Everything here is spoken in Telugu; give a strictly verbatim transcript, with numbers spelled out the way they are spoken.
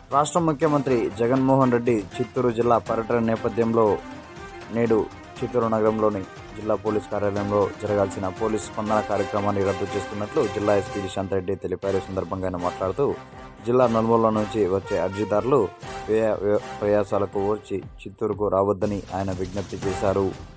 రాష్ట్ర ముఖ్యమంత్రి జగన్మోహన్ రెడ్డి చిత్తూరు జిల్లా పర్యటన నేపథ్యంలో నేడు చిత్తూరు నగరంలోని జిల్లా పోలీస్ కార్యాలయంలో జరగాల్సిన పోలీస్ స్పందన కార్యక్రమాన్ని రద్దు చేస్తున్నట్లు జిల్లా ఎస్పీ దిశాంత్ రెడ్డి తెలిపారు. ఈ సందర్భంగా ఆయన మాట్లాడుతూ జిల్లా నలుమూలల నుంచి వచ్చే అర్జీదారులు వ్యయ ప్రయాసాలకు వచ్చి చిత్తూరుకు రావద్దని ఆయన విజ్ఞప్తి చేశారు.